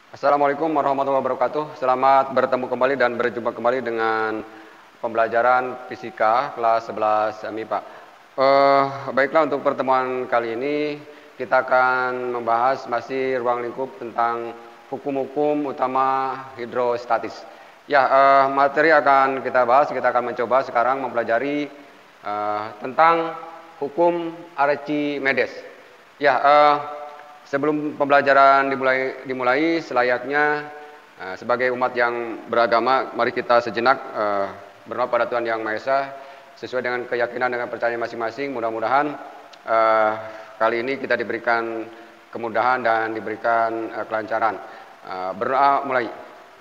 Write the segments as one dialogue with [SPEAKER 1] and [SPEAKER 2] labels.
[SPEAKER 1] Assalamualaikum warahmatullahi wabarakatuh. Selamat bertemu kembali dan berjumpa kembali dengan pembelajaran fisika kelas 11 MIPA. Baiklah, untuk pertemuan kali ini kita akan membahas masih ruang lingkup tentang hukum-hukum utama hidrostatis. Ya, materi akan kita bahas. Kita akan mencoba sekarang mempelajari tentang hukum Archimedes. Ya, sebelum pembelajaran dimulai selayaknya sebagai umat yang beragama, mari kita sejenak berdoa pada Tuhan Yang Maha Esa sesuai dengan keyakinan dan percayaan masing-masing. Mudah-mudahan kali ini kita diberikan kemudahan dan diberikan kelancaran. Berdoa mulai.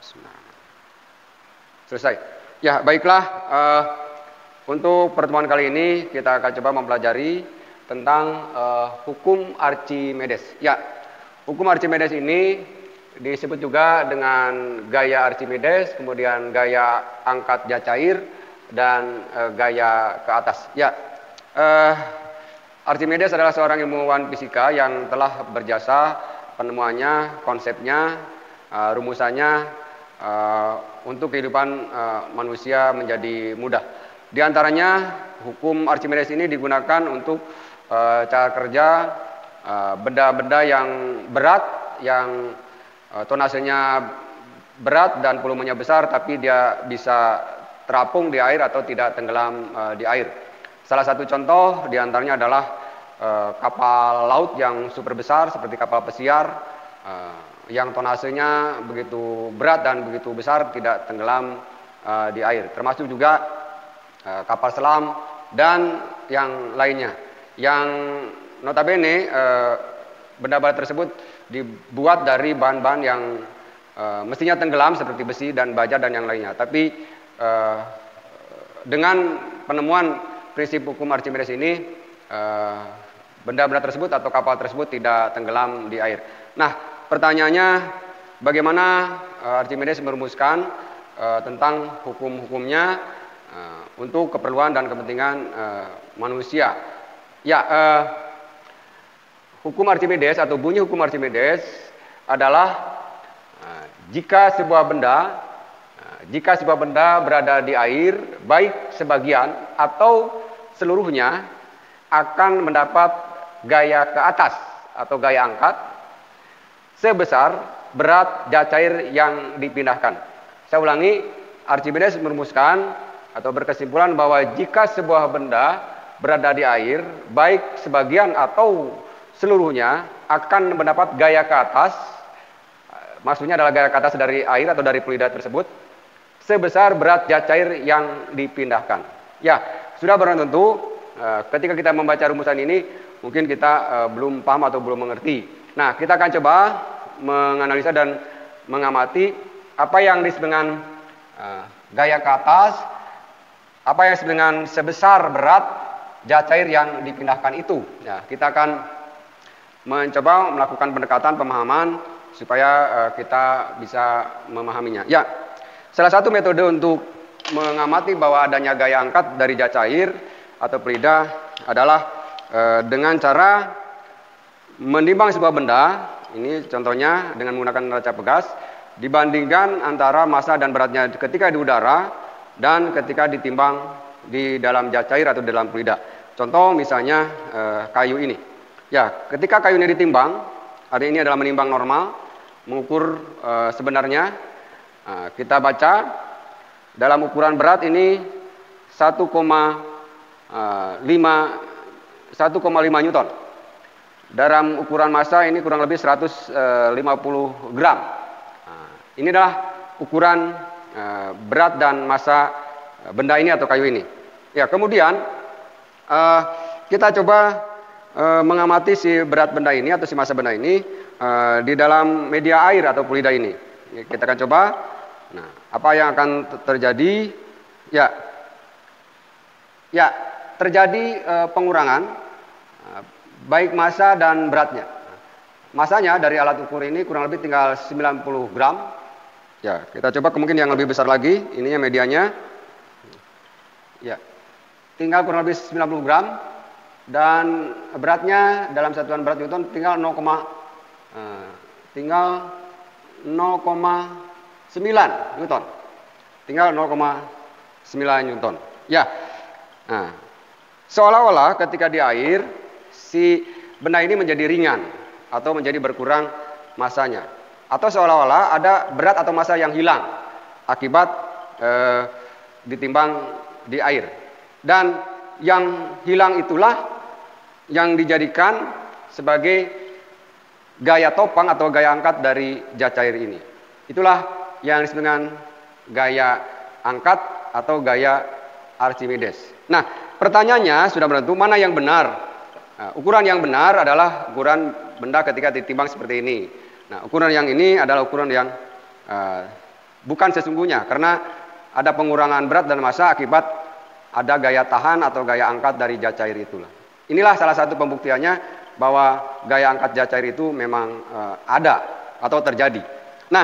[SPEAKER 1] Selesai. Ya, baiklah. Untuk pertemuan kali ini kita akan coba mempelajari tentang hukum Archimedes. Ya, hukum Archimedes ini disebut juga dengan gaya Archimedes, kemudian gaya angkat cair, dan gaya ke atas. Ya, Archimedes adalah seorang ilmuwan fisika yang telah berjasa penemuannya, konsepnya, rumusannya untuk kehidupan manusia menjadi mudah. Di antaranya hukum Archimedes ini digunakan untuk cara kerja benda-benda yang berat, yang tonasenya berat dan volumenya besar, tapi dia bisa terapung di air atau tidak tenggelam di air. Salah satu contoh diantaranya adalah kapal laut yang super besar seperti kapal pesiar, yang tonasenya begitu berat dan begitu besar, tidak tenggelam di air. Termasuk juga kapal selam dan yang lainnya, yang notabene benda-benda tersebut dibuat dari bahan-bahan yang mestinya tenggelam seperti besi dan baja dan yang lainnya. Tapi dengan penemuan prinsip hukum Archimedes ini, benda-benda tersebut atau kapal tersebut tidak tenggelam di air. Nah, pertanyaannya, bagaimana Archimedes merumuskan tentang hukum-hukumnya untuk keperluan dan kepentingan manusia? Ya, hukum Archimedes atau bunyi hukum Archimedes adalah jika sebuah benda berada di air, baik sebagian atau seluruhnya akan mendapat gaya ke atas atau gaya angkat sebesar berat cair yang dipindahkan. Saya ulangi, Archimedes merumuskan atau berkesimpulan bahwa jika sebuah benda berada di air, baik sebagian atau seluruhnya akan mendapat gaya ke atas, maksudnya adalah gaya ke atas dari air atau dari fluida tersebut, sebesar berat cair yang dipindahkan. Ya, sudah barang tentu ketika kita membaca rumusan ini, mungkin kita belum paham atau belum mengerti. Nah, kita akan coba menganalisa dan mengamati apa yang disebut dengan gaya ke atas, apa yang disebut dengan sebesar berat cair yang dipindahkan itu. Ya, kita akan mencoba melakukan pendekatan pemahaman supaya kita bisa memahaminya. Ya, salah satu metode untuk mengamati bahwa adanya gaya angkat dari cair atau fluida adalah dengan cara menimbang sebuah benda. Ini contohnya dengan menggunakan neraca pegas, dibandingkan antara massa dan beratnya ketika di udara dan ketika ditimbang di dalam cair atau dalam fluida. Contoh misalnya kayu ini. Ya, ketika kayu ini ditimbang, hari ini adalah menimbang normal, mengukur sebenarnya. Kita baca dalam ukuran berat ini 1,5 Newton. Dalam ukuran massa ini kurang lebih 150 gram. Ini adalah ukuran berat dan massa benda ini atau kayu ini. Ya, kemudian kita coba mengamati si berat benda ini atau si massa benda ini di dalam media air atau fluida ini. Kita akan coba. Nah, apa yang akan terjadi? Ya, terjadi pengurangan baik massa dan beratnya. Massanya dari alat ukur ini kurang lebih tinggal 90 gram. Ya, kita coba kemungkinan yang lebih besar lagi. Ininya medianya. Ya, tinggal kurang lebih 90 gram. Dan beratnya dalam satuan berat Newton tinggal 0,9 Newton. Tinggal 0,9 Newton. Ya. Nah, seolah-olah ketika di air si benda ini menjadi ringan atau menjadi berkurang masanya. Atau seolah-olah ada berat atau massa yang hilang akibat ditimbang di air. Dan yang hilang itulah yang dijadikan sebagai gaya topang atau gaya angkat dari zat cair ini. Itulah yang disebut dengan gaya angkat atau gaya Archimedes. Nah, pertanyaannya sudah menentu mana yang benar. Nah, ukuran yang benar adalah ukuran benda ketika ditimbang seperti ini. Nah, ukuran yang ini adalah ukuran yang bukan sesungguhnya karena ada pengurangan berat dan massa akibat ada gaya tahan atau gaya angkat dari zat cair itulah. Inilah salah satu pembuktiannya bahwa gaya angkat zat cair itu memang ada atau terjadi. Nah,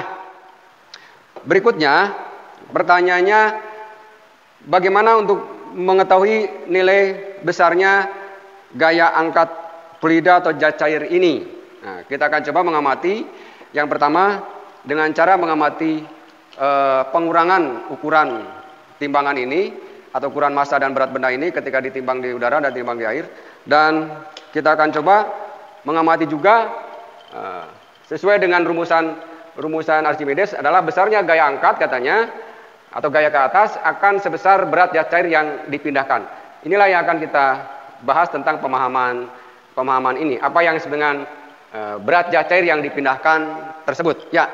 [SPEAKER 1] berikutnya pertanyaannya bagaimana untuk mengetahui nilai besarnya gaya angkat fluida atau zat cair ini. Nah, kita akan coba mengamati yang pertama dengan cara mengamati pengurangan ukuran timbangan ini atau ukuran massa dan berat benda ini ketika ditimbang di udara dan ditimbang di air. Dan kita akan coba mengamati juga sesuai dengan rumusan Archimedes adalah besarnya gaya angkat katanya atau gaya ke atas akan sebesar berat zat cair yang dipindahkan. Inilah yang akan kita bahas tentang pemahaman ini. Apa yang disebut dengan berat zat cair yang dipindahkan tersebut. Ya,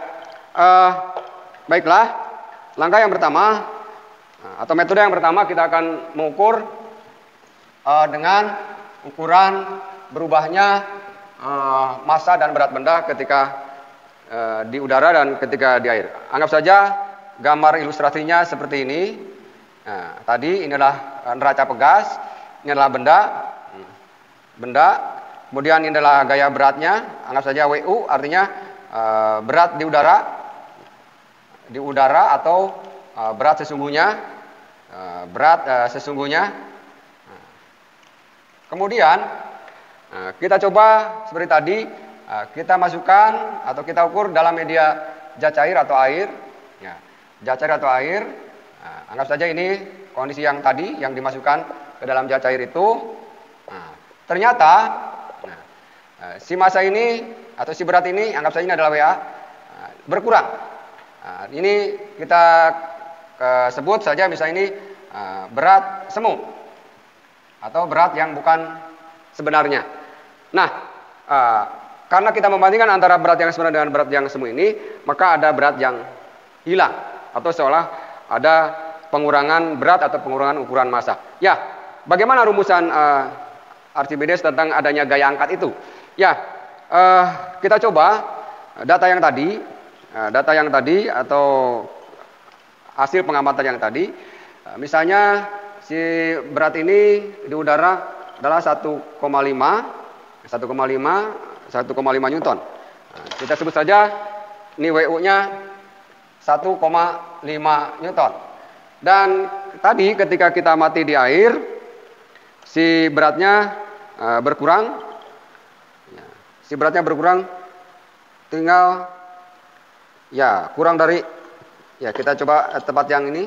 [SPEAKER 1] baiklah. Langkah yang pertama atau metode yang pertama kita akan mengukur dengan ukuran berubahnya massa dan berat benda ketika di udara dan ketika di air. Anggap saja gambar ilustrasinya seperti ini. Nah, tadi inilah neraca pegas, ini adalah benda. Kemudian ini adalah gaya beratnya. Anggap saja WU, artinya berat di udara atau berat sesungguhnya. Kemudian kita coba seperti tadi kita masukkan atau kita ukur dalam media zat cair atau air. Ya, zat cair atau air. Anggap saja ini kondisi yang tadi yang dimasukkan ke dalam zat cair itu. Ternyata si massa ini atau si berat ini anggap saja ini adalah WA berkurang. Ini kita sebut saja misalnya ini berat semu atau berat yang bukan sebenarnya. Nah, karena kita membandingkan antara berat yang sebenarnya dengan berat yang semu ini, maka ada berat yang hilang atau seolah ada pengurangan berat atau pengurangan ukuran massa. Ya, bagaimana rumusan Archimedes tentang adanya gaya angkat itu? Ya, kita coba data yang tadi atau hasil pengamatan yang tadi. Misalnya si berat ini di udara adalah 1,5 Newton. Kita sebut saja ini WU-nya 1,5 Newton. Dan tadi ketika kita amati di air, si beratnya berkurang. Si beratnya berkurang tinggal ya kurang dari ya kita coba tempat yang ini.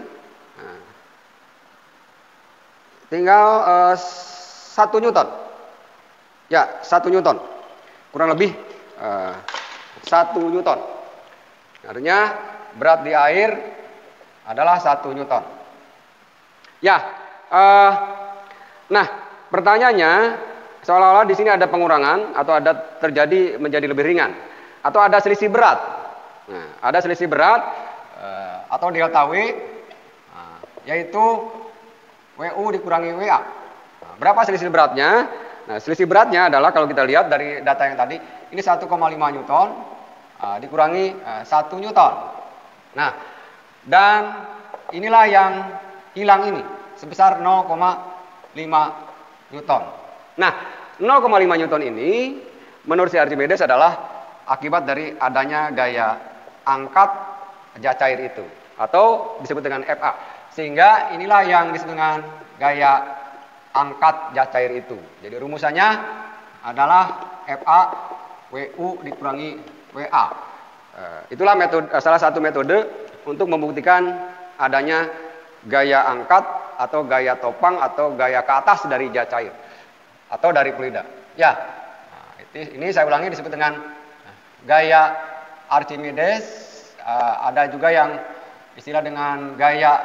[SPEAKER 1] Tinggal 1 Newton. Ya, 1 Newton. Kurang lebih 1 Newton. Artinya berat di air adalah 1 Newton. Ya, nah pertanyaannya seolah-olah di sini ada pengurangan atau ada terjadi menjadi lebih ringan atau ada selisih berat. Nah, ada selisih berat atau delta W yaitu WU dikurangi WA. Nah, berapa selisih beratnya? Nah, selisih beratnya adalah kalau kita lihat dari data yang tadi ini 1,5 Newton dikurangi 1 Newton. Nah, dan inilah yang hilang ini sebesar 0,5 Newton. Nah, 0,5 Newton ini menurut si Archimedes adalah akibat dari adanya gaya angkat zat cair itu atau disebut dengan FA. Sehingga inilah yang disebut dengan gaya angkat zat cair itu. Jadi rumusannya adalah FA WU dikurangi WA. Itulah salah satu metode untuk membuktikan adanya gaya angkat atau gaya topang atau gaya ke atas dari zat cair atau dari fluida. Ya, ini saya ulangi disebut dengan gaya Archimedes. Ada juga yang istilah dengan gaya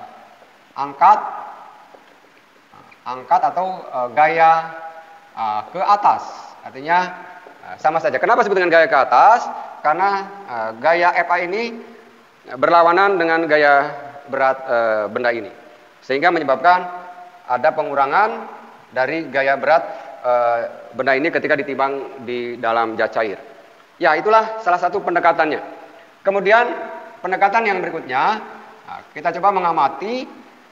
[SPEAKER 1] angkat atau gaya ke atas. Artinya sama saja. Kenapa disebut dengan gaya ke atas? Karena gaya Fa ini berlawanan dengan gaya berat benda ini, sehingga menyebabkan ada pengurangan dari gaya berat benda ini ketika ditimbang di dalam zat cair. Ya, itulah salah satu pendekatannya. Kemudian pendekatan yang berikutnya, kita coba mengamati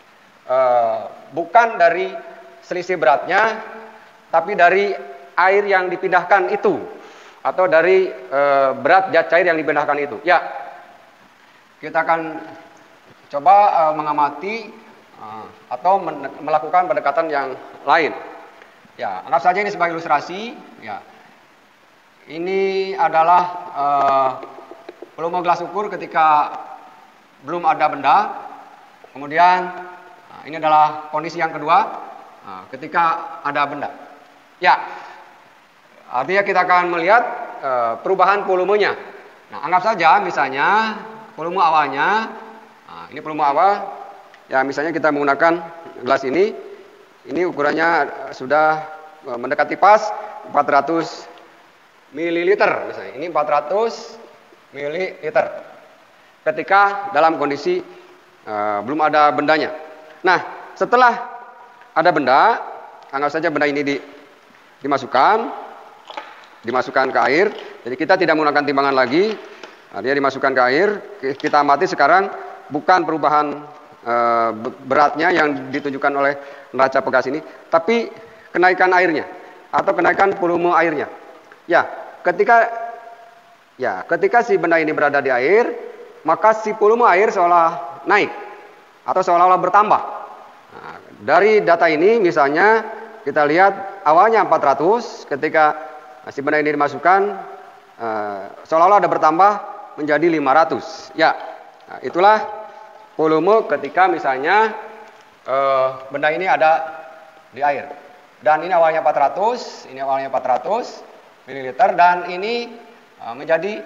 [SPEAKER 1] bukan dari selisih beratnya, tapi dari air yang dipindahkan itu, atau dari berat zat cair yang dipindahkan itu. Ya, kita akan coba mengamati atau melakukan pendekatan yang lain. Ya, anggap saja ini sebagai ilustrasi. Ya, ini adalah volume gelas ukur ketika belum ada benda. Kemudian ini adalah kondisi yang kedua ketika ada benda. Ya, artinya kita akan melihat perubahan volumenya. Nah, anggap saja misalnya volume awalnya, ini volume awal, ya misalnya kita menggunakan gelas ini ukurannya sudah mendekati pas 400 ml misalnya. Ini 400 ml ketika dalam kondisi belum ada bendanya. Nah, setelah ada benda, anggap saja benda ini dimasukkan ke air. Jadi kita tidak menggunakan timbangan lagi. Nah, dia dimasukkan ke air. Kita amati sekarang bukan perubahan beratnya yang ditunjukkan oleh neraca pegas ini, tapi kenaikan airnya atau kenaikan volume airnya. Ya, ketika si benda ini berada di air, maka si volume air seolah naik atau seolah-olah bertambah. Nah, dari data ini misalnya kita lihat awalnya 400, ketika si benda ini dimasukkan seolah-olah ada bertambah menjadi 500. Ya, nah, itulah volume ketika misalnya benda ini ada di air. Dan ini awalnya 400 ml dan ini menjadi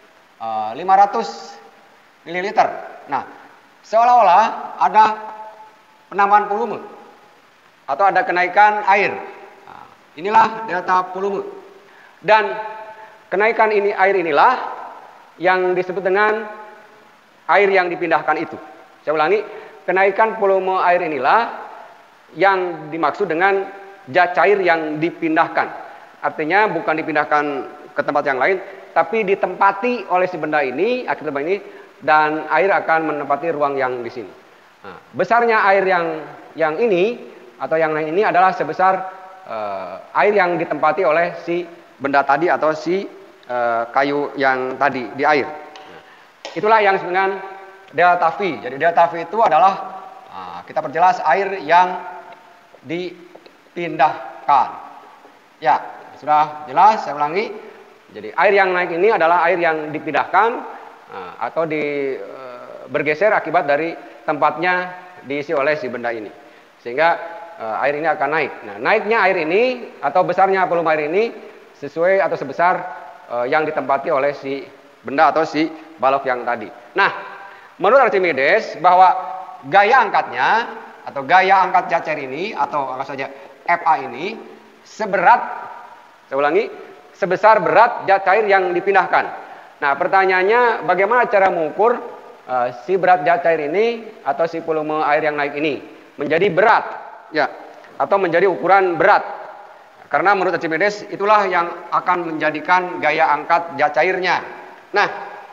[SPEAKER 1] 500 ml. Nah, seolah-olah ada penambahan volume atau ada kenaikan air. Nah, inilah delta volume. Dan kenaikan air inilah yang disebut dengan air yang dipindahkan itu. Saya ulangi, kenaikan volume air inilah yang dimaksud dengan zat cair yang dipindahkan. Artinya bukan dipindahkan ke tempat yang lain, tapi ditempati oleh si benda ini, akibat benda ini, dan air akan menempati ruang yang di sini. Nah, besarnya air yang ini atau yang lain ini adalah sebesar air yang ditempati oleh si benda tadi atau si kayu yang tadi di air. Nah, itulah yang disebut dengan delta V. Jadi delta V itu adalah kita perjelas air yang dipindahkan. Ya, sudah jelas, saya ulangi. Jadi air yang naik ini adalah air yang dipindahkan atau bergeser akibat dari tempatnya diisi oleh si benda ini. Sehingga air ini akan naik. Nah, naiknya air ini atau besarnya volume air ini sesuai atau sebesar yang ditempati oleh si benda atau si balok yang tadi. Nah, menurut Archimedes bahwa gaya angkatnya atau gaya angkat zat cair ini atau anggap saja Fa ini seberat, saya ulangi, sebesar berat zat cair yang dipindahkan. Nah, pertanyaannya bagaimana cara mengukur si berat zat cair ini atau si volume air yang naik ini menjadi berat, ya, atau menjadi ukuran berat? Karena menurut Archimedes itulah yang akan menjadikan gaya angkat zat cairnya. Nah,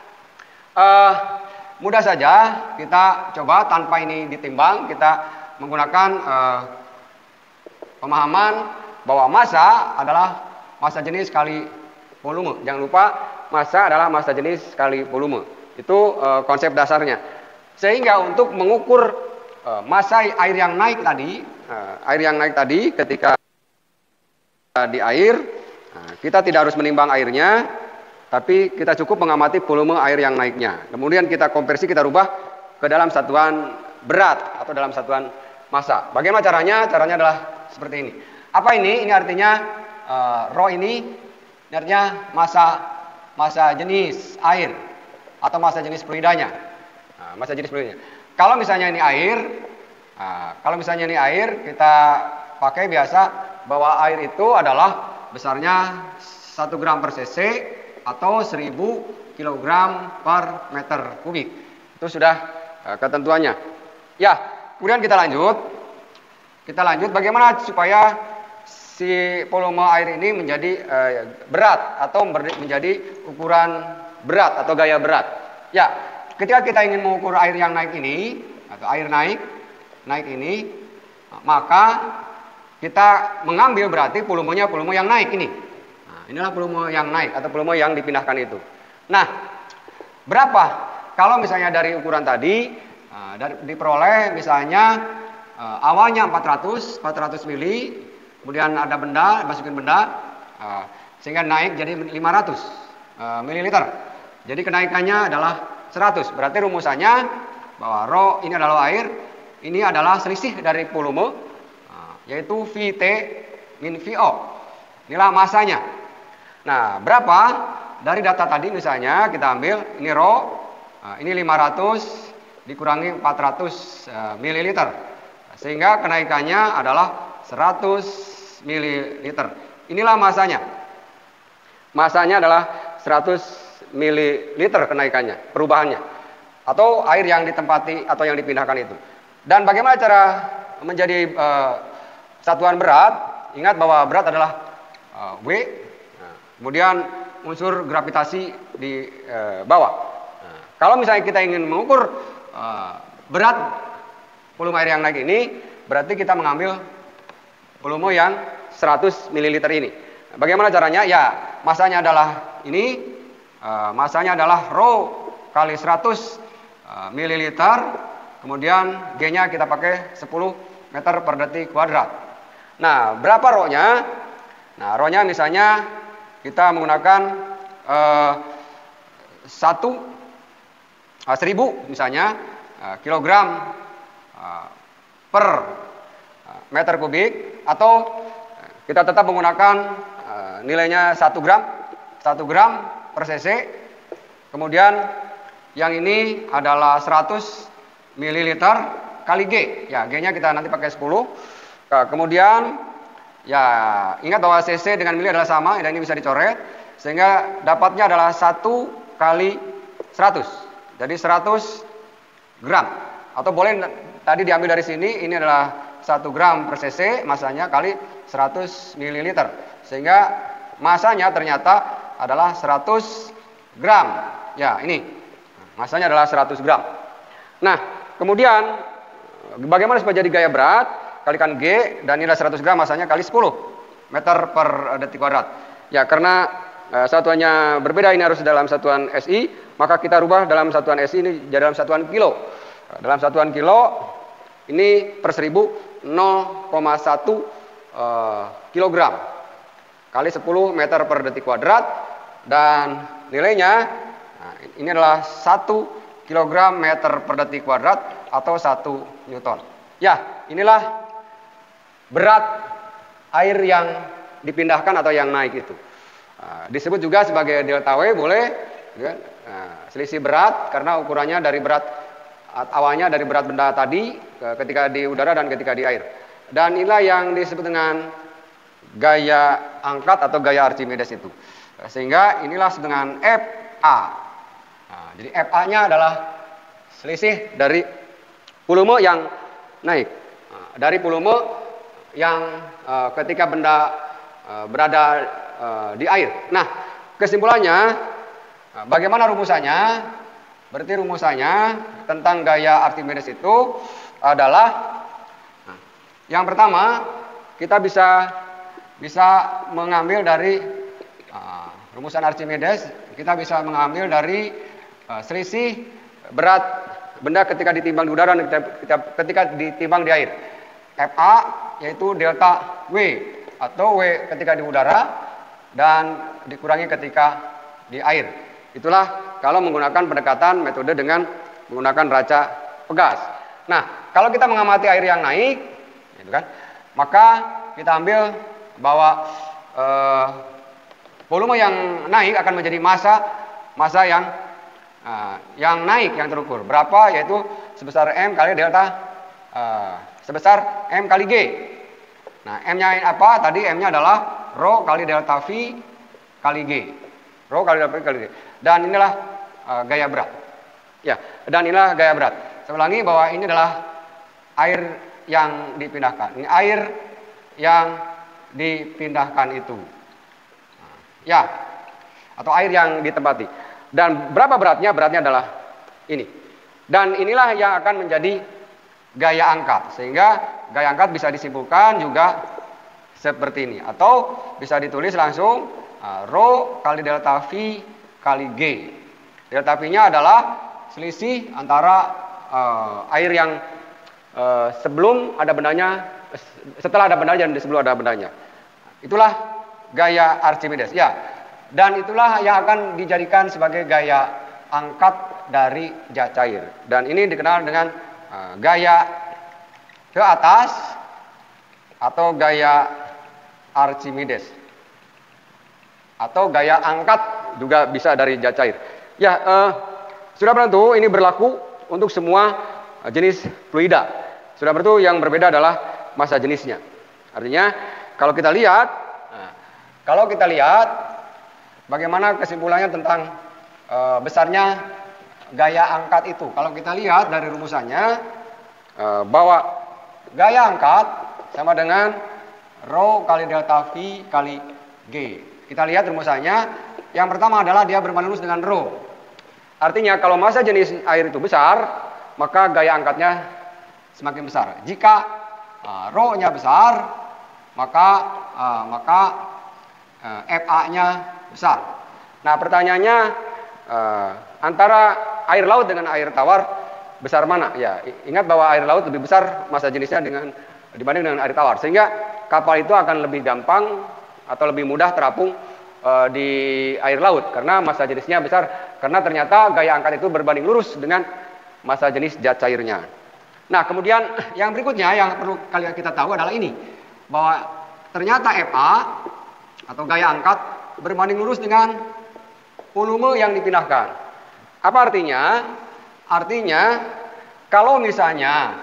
[SPEAKER 1] mudah saja kita coba tanpa ini ditimbang, kita menggunakan pemahaman bahwa massa adalah massa jenis kali volume. Jangan lupa massa adalah massa jenis kali volume. Itu konsep dasarnya. Sehingga untuk mengukur massa air yang naik tadi, ketika di air, kita tidak harus menimbang airnya, tapi kita cukup mengamati volume air yang naiknya. Kemudian kita konversi, kita rubah ke dalam satuan berat atau dalam satuan massa. Bagaimana caranya? Caranya adalah seperti ini. Apa ini? Ini artinya rho ini artinya massa jenis air atau massa jenis fluidanya. Massa jenis fluidnya. Kalau misalnya ini air, kita pakai biasa bahwa air itu adalah besarnya 1 gram per cc atau 1000 kg per meter kubik. Itu sudah ketentuannya. Ya, kemudian kita lanjut bagaimana supaya si volume air ini menjadi berat atau menjadi ukuran berat atau gaya berat. Ya, ketika kita ingin mengukur air yang naik ini atau air naik ini, maka kita mengambil berarti volumenya volume yang naik ini. Nah, inilah volume yang naik atau volume yang dipindahkan itu. Nah, berapa? Kalau misalnya dari ukuran tadi diperoleh misalnya awalnya 400 mili, kemudian ada benda, masukin benda, sehingga naik jadi 500 mililiter. Jadi kenaikannya adalah 100. Berarti rumusannya bahwa rho ini adalah air, ini adalah selisih dari volume, yaitu VT min VO. Inilah masanya. Nah, berapa? Dari data tadi misalnya kita ambil ini rho, ini 500 dikurangi 400 mililiter. Sehingga kenaikannya adalah 100 mililiter. Inilah masanya. Masanya adalah 100 mililiter kenaikannya, perubahannya. Atau air yang ditempati atau yang dipindahkan itu. Dan bagaimana cara menjadi satuan berat? Ingat bahwa berat adalah W. Kemudian unsur gravitasi di bawah. Kalau misalnya kita ingin mengukur berat volume air yang naik ini, berarti kita mengambil volume yang 100 ml ini. Bagaimana caranya? Ya, masanya adalah ini, masanya adalah rho kali 100 ml, kemudian G-nya kita pakai 10 meter per detik kuadrat. Nah, berapa rho-nya? Nah, rho-nya misalnya kita menggunakan 1000 misalnya kilogram per meter kubik, atau kita tetap menggunakan nilainya 1 gram per cc. Kemudian yang ini adalah 100 mililiter kali G. Ya, G-nya kita nanti pakai 10. Kemudian ya, ingat bahwa cc dengan mili adalah sama, dan ini bisa dicoret sehingga dapatnya adalah 1 kali 100. Jadi 100 gram. Atau boleh tadi diambil dari sini, ini adalah 1 gram per cc masanya kali 100 mililiter. Sehingga masanya ternyata adalah 100 gram. Ya, ini. Masanya adalah 100 gram. Nah, kemudian bagaimana supaya jadi gaya berat? Kalikan G, dan ini adalah 100 gram, masanya kali 10 meter per detik kuadrat. Ya, karena satuannya berbeda, ini harus dalam satuan SI, maka kita rubah dalam satuan SI ini jadi dalam satuan kilo. Dalam satuan kilo ini per 1000 0,1 kilogram kali 10 meter per detik kuadrat, dan nilainya ini adalah 1 kilogram meter per detik kuadrat atau 1 newton. Ya, inilah berat air yang dipindahkan atau yang naik itu. Disebut juga sebagai delta W, boleh. Selisih berat karena ukurannya dari berat awalnya dari berat benda tadi ketika di udara dan ketika di air. Dan inilah yang disebut dengan gaya angkat atau gaya Archimedes itu. Sehingga inilah dengan FA. Jadi FA-nya adalah selisih dari volume yang naik. Dari volume yang ketika benda berada di air. Nah, kesimpulannya, bagaimana rumusannya? Berarti rumusannya tentang gaya Archimedes itu adalah, yang pertama kita bisa mengambil dari rumusan Archimedes, kita bisa mengambil dari selisih berat benda ketika ditimbang di udara dan ketika ditimbang di air. FA yaitu delta W atau W ketika di udara dan dikurangi ketika di air. Itulah kalau menggunakan pendekatan metode dengan menggunakan raca pegas. Nah, kalau kita mengamati air yang naik, gitu kan, maka kita ambil bahwa volume yang naik akan menjadi massa yang naik yang terukur. Berapa? Yaitu sebesar M kali delta sebesar M kali G. Nah, M-nya apa? Tadi M-nya adalah rho kali delta V kali G. Rho kali delta V kali G. Dan inilah gaya berat. Ya, dan inilah gaya berat. Saya ulangi bahwa ini adalah air yang dipindahkan. Ini air yang dipindahkan itu. Ya, atau air yang ditempati. Dan berapa beratnya? Beratnya adalah ini. Dan inilah yang akan menjadi gaya angkat. Sehingga gaya angkat bisa disimpulkan juga seperti ini. Atau bisa ditulis langsung rho kali delta V kali G. Delta V-nya adalah selisih antara air yang sebelum ada bendanya, setelah ada bendanya dan sebelum ada bendanya. Itulah gaya Archimedes. Ya, dan itulah yang akan dijadikan sebagai gaya angkat dari zat cair. Dan ini dikenal dengan gaya ke atas atau gaya Archimedes. Atau gaya angkat juga bisa dari zat cair. Ya, sudah tentu ini berlaku untuk semua jenis fluida. Sudah tentu yang berbeda adalah massa jenisnya. Artinya kalau kita lihat bagaimana kesimpulannya tentang besarnya gaya angkat itu. Kalau kita lihat dari rumusannya bahwa gaya angkat sama dengan rho kali delta V kali G. Kita lihat rumusannya. Yang pertama adalah dia berbanding lurus dengan rho. Artinya kalau massa jenis air itu besar, maka gaya angkatnya semakin besar. Jika rho-nya besar, maka FA-nya besar. Nah, pertanyaannya antara air laut dengan air tawar besar mana? Ya, ingat bahwa air laut lebih besar massa jenisnya dibanding dengan air tawar. Sehingga kapal itu akan lebih gampang atau lebih mudah terapung di air laut karena massa jenisnya besar, karena ternyata gaya angkat itu berbanding lurus dengan massa jenis zat cairnya. Nah, kemudian yang berikutnya yang perlu kalian kita tahu adalah ini, bahwa ternyata FA atau gaya angkat berbanding lurus dengan volume yang dipindahkan. Apa artinya? Artinya kalau misalnya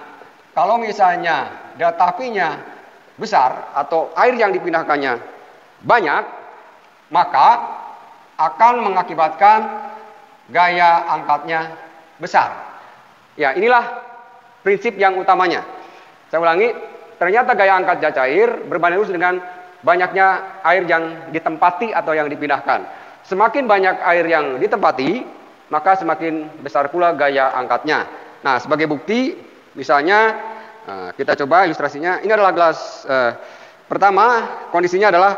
[SPEAKER 1] delta V-nya besar atau air yang dipindahkannya banyak, maka akan mengakibatkan gaya angkatnya besar. Ya, inilah prinsip yang utamanya. Saya ulangi, ternyata gaya angkat zat cair berbanding lurus dengan banyaknya air yang ditempati atau yang dipindahkan. Semakin banyak air yang ditempati, maka semakin besar pula gaya angkatnya. Nah, sebagai bukti, misalnya kita coba ilustrasinya. Ini adalah gelas pertama, kondisinya adalah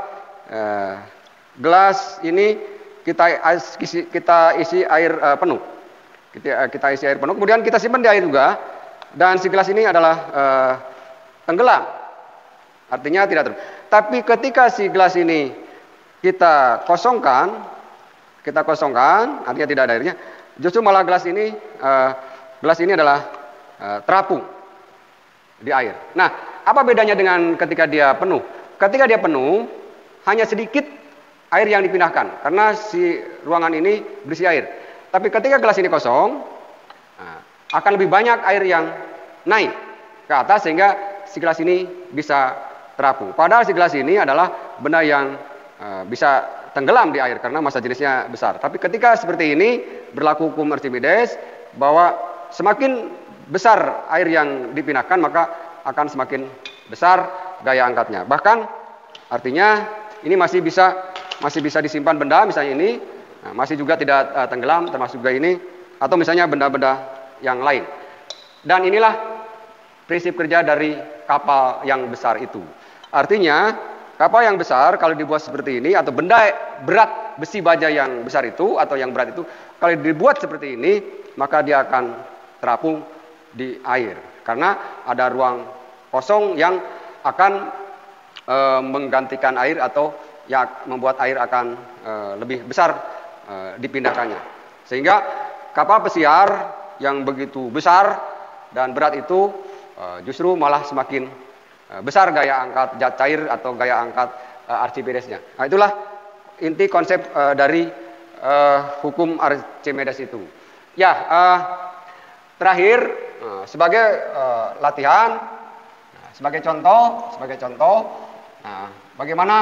[SPEAKER 1] gelas ini kita isi air penuh. Kita isi air penuh, kemudian kita simpan di air juga. Dan si gelas ini adalah tenggelam. Artinya tidak turun. Tapi ketika si gelas ini kita kosongkan, artinya tidak ada airnya, justru malah gelas ini adalah terapung di air. Nah, apa bedanya dengan ketika dia penuh? Ketika dia penuh, hanya sedikit air yang dipindahkan, karena si ruangan ini berisi air. Tapi ketika gelas ini kosong, akan lebih banyak air yang naik ke atas, sehingga si gelas ini bisa terapung. Padahal si gelas ini adalah benda yang bisa tenggelam di air karena massa jenisnya besar. Tapi ketika seperti ini, berlaku hukum Archimedes bahwa semakin besar air yang dipindahkan, maka akan semakin besar gaya angkatnya. Bahkan artinya ini masih bisa disimpan benda, misalnya ini masih juga tidak tenggelam, termasuk juga ini, atau misalnya benda-benda yang lain. Dan inilah prinsip kerja dari kapal yang besar itu. Artinya kapal yang besar kalau dibuat seperti ini, atau benda berat besi baja yang besar itu atau yang berat itu kalau dibuat seperti ini, maka dia akan terapung di air karena ada ruang kosong yang akan menggantikan air atau yang membuat air akan lebih besar dipindahkannya. Sehingga kapal pesiar yang begitu besar dan berat itu justru malah semakin besar gaya angkat zat cair atau gaya angkat Archimedesnya. Nah, itulah inti konsep dari hukum Archimedes itu. Ya, terakhir sebagai latihan, sebagai contoh, bagaimana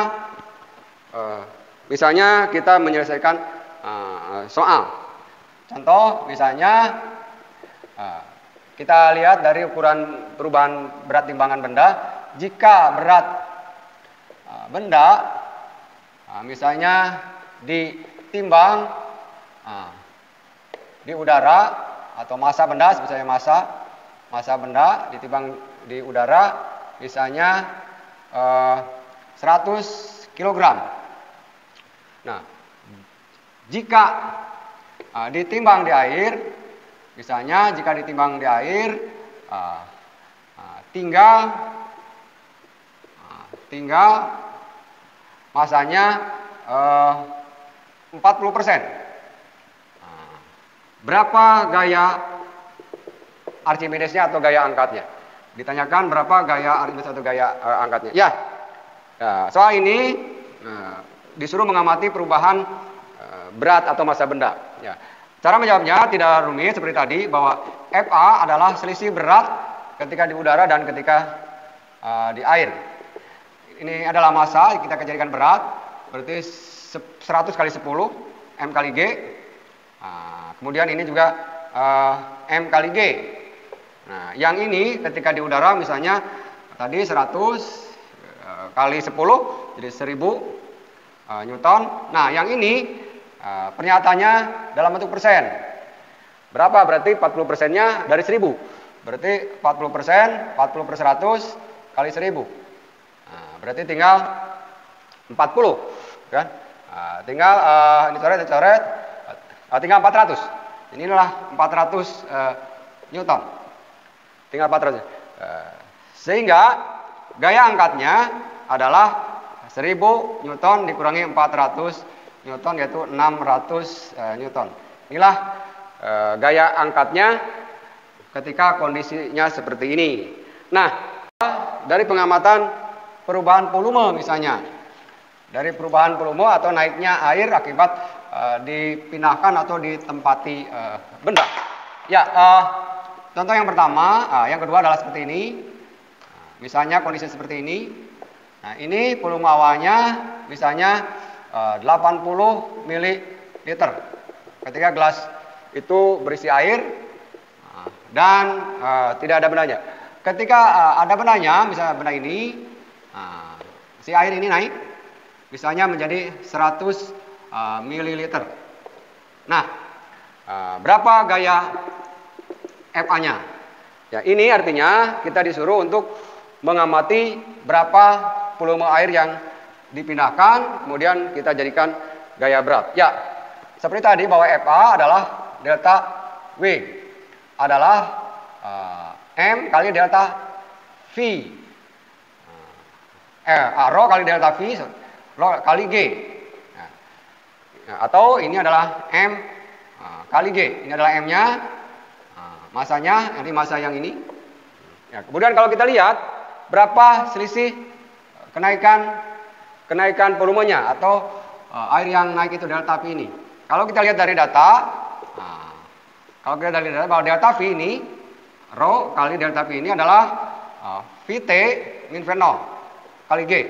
[SPEAKER 1] misalnya kita menyelesaikan soal. Contoh, misalnya kita lihat dari ukuran perubahan berat timbangan benda. Jika berat benda misalnya ditimbang di udara, atau massa benda, misalnya massa benda ditimbang di udara misalnya 100 kg. Nah, jika ditimbang di air, misalnya jika ditimbang di air tinggal masanya 40%. Berapa gaya Archimedesnya atau gaya angkatnya? Ditanyakan berapa gaya Archimedes atau gaya angkatnya. Ya, soal ini disuruh mengamati perubahan berat atau massa benda. Ya. Cara menjawabnya tidak rumit seperti tadi, bahwa Fa adalah selisih berat ketika di udara dan ketika di air. Ini adalah massa, kita jadikan berat, berarti 100 kali 10 M kali G. Kemudian ini juga M kali G. Nah, yang ini ketika di udara misalnya tadi 100 kali 10 jadi 1000 Newton. Nah, yang ini pernyataannya dalam bentuk persen. Berapa? Berarti 40%-nya dari 1000. Berarti 40%, 40 per 100 kali 1000. Berarti tinggal 40, kan? Tinggal ini coret, tinggal 400. Inilah 400 Newton. Tinggal 400. Sehingga gaya angkatnya adalah 1000 Newton dikurangi 400 Newton, yaitu 600 Newton. Inilah gaya angkatnya ketika kondisinya seperti ini. Nah, dari pengamatan perubahan volume misalnya, dari perubahan volume atau naiknya air akibat dipindahkan atau ditempati benda. Ya, contoh yang pertama, yang kedua adalah seperti ini. Misalnya kondisi seperti ini. Nah, ini volume awalnya misalnya 80 ml. Ketika gelas itu berisi air dan tidak ada bendanya. Ketika ada bendanya, misalnya benda ini, si air ini naik, misalnya menjadi 100 ml. Nah, berapa gaya FA-nya? Ya, ini artinya kita disuruh untuk mengamati berapa volume air yang dipindahkan, kemudian kita jadikan gaya berat. Ya, seperti tadi bahwa FA adalah delta W adalah M kali delta V. Rho kali delta V, rho kali G. Atau ini adalah M kali G. Ini adalah M-nya, masanya, ini massa yang ini. Ya, kemudian kalau kita lihat berapa selisih kenaikan volumenya atau air yang naik itu delta V ini. Kalau kita lihat dari data, bahwa delta V ini, rho kali delta V ini adalah Vt min V0 kali G.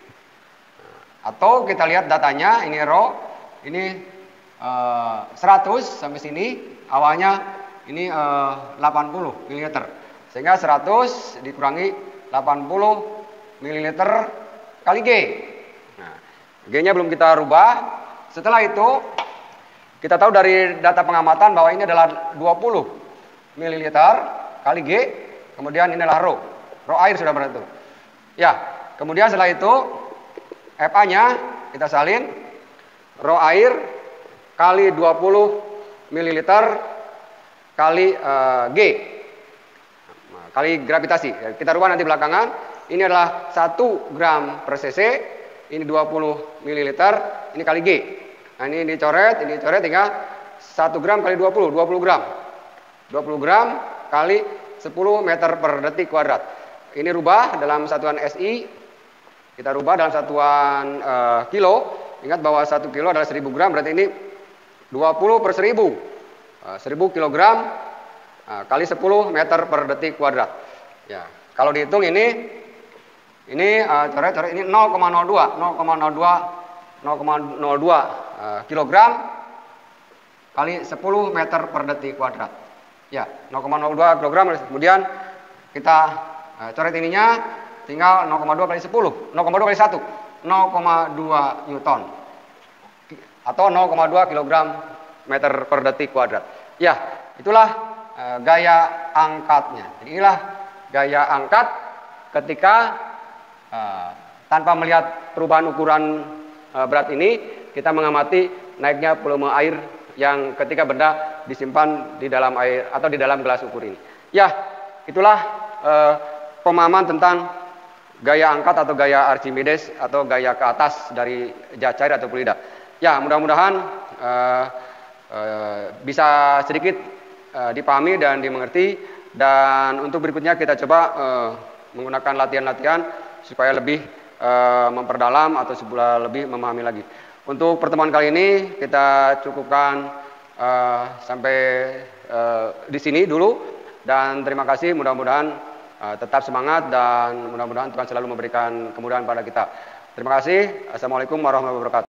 [SPEAKER 1] Atau kita lihat datanya, ini rho, ini 100 sampai sini, awalnya ini 80 ml. Sehingga 100 dikurangi 80 ml kali G. Nah, G-nya belum kita rubah. Setelah itu kita tahu dari data pengamatan bahwa ini adalah 20 ml kali G. Kemudian ini adalah rho. Rho air sudah berarti. Ya, kemudian setelah itu FA-nya kita salin rho air kali 20 ml kali G. Kali gravitasi. Kita rubah nanti belakangan. Ini adalah 1 gram per cc, ini 20 ml, ini kali G. Nah, ini dicoret tinggal 1 gram kali 20 gram. 20 gram kali 10 meter per detik kuadrat. Ini rubah dalam satuan SI. Kita rubah dalam satuan kilo. Ingat bahwa 1 kilo adalah 1000 gram, berarti ini 20 per 1000. 1000 kilogram kali 10 meter per detik kuadrat. Ya, kalau dihitung ini coret ini 0,02 kilogram kali 10 meter per detik kuadrat. Ya, 0,02 kilogram. Kemudian kita coret ininya tinggal 0,2 kali 10, 0,2 kali 1, 0,2 Newton atau 0,2 kilogram meter per detik kuadrat. Ya, itulah gaya angkatnya. Jadi inilah gaya angkat ketika tanpa melihat perubahan ukuran berat ini, kita mengamati naiknya volume air yang ketika benda disimpan di dalam air atau di dalam gelas ukur ini. Ya, itulah pemahaman tentang gaya angkat atau gaya Archimedes atau gaya ke atas dari jas cair atau fluida. Ya, mudah-mudahan bisa sedikit dipahami dan dimengerti, dan untuk berikutnya kita coba menggunakan latihan-latihan supaya lebih memperdalam atau lebih memahami lagi. Untuk pertemuan kali ini kita cukupkan sampai di sini dulu, dan terima kasih. Mudah-mudahan tetap semangat dan mudah-mudahan Tuhan selalu memberikan kemudahan pada kita. Terima kasih. Assalamualaikum warahmatullahi wabarakatuh.